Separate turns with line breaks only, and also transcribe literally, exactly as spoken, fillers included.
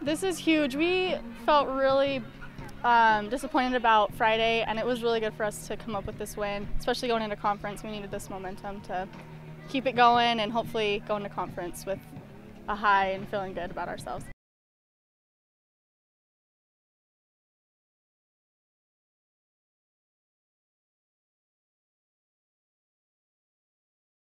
This is huge. We felt really um, disappointed about Friday, and it was really good for us to come up with this win, especially going into conference. We needed this momentum to keep it going and hopefully go into conference with a high and feeling good about ourselves.